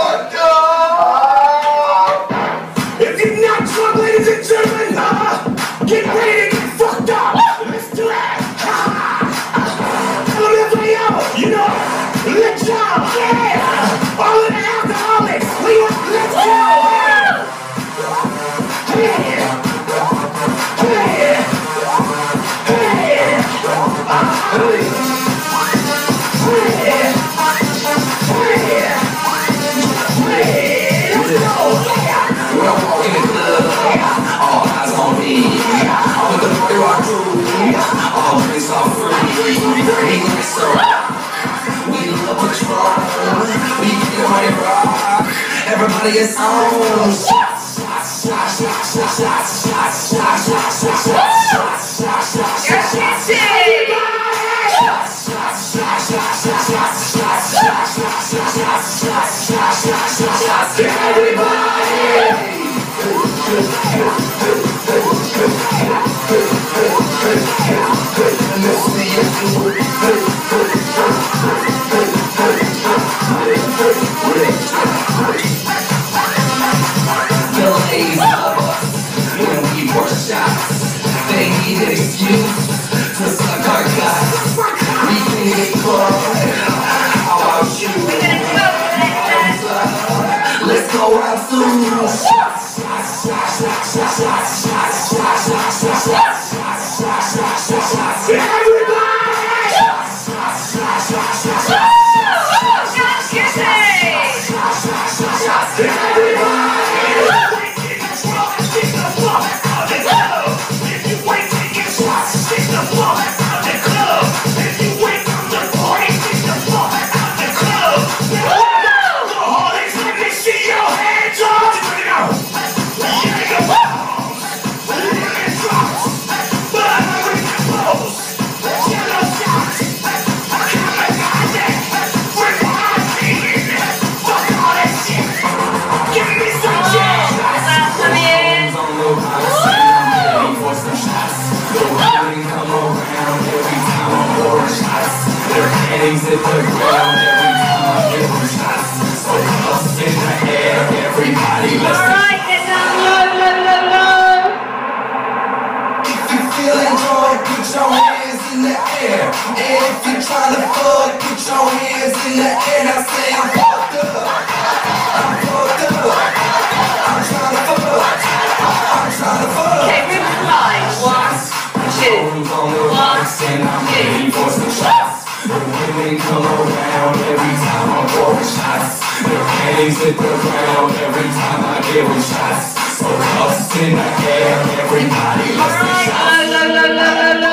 fucked up. If you're not drunk, ladies and gentlemen, get ready to get fucked up. Let's do it. You know, let's go. Yeah. All of the alcoholics, let's go. Everybody is on. They need an excuse to suck our guts. We can get close. How about you? Let's go round two. Hit the ground every time I give them shots. So cuffs in the air, everybody let's alright, get down low. If you're feeling drunk, put your hands in the air. And if you're trying to fuck, put your hands in the air. Now say I'm fucked up. I'm fucked up. I'm trying to fuck. I'm trying to fuck. Okay, ribbon line. 1, 2, 1, 2. And I'm ready for some shots. The women come around every time I'm pouring shots. Their panties hit the ground every time I give them shots. So cuffs in the air, everybody let's get shots. Low.